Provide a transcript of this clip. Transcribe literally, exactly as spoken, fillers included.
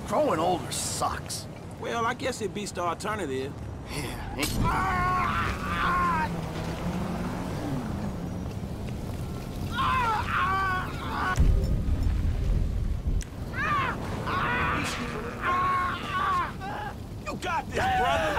Growing older sucks. Well, I guess it beats the alternative. Yeah. You got this, brother!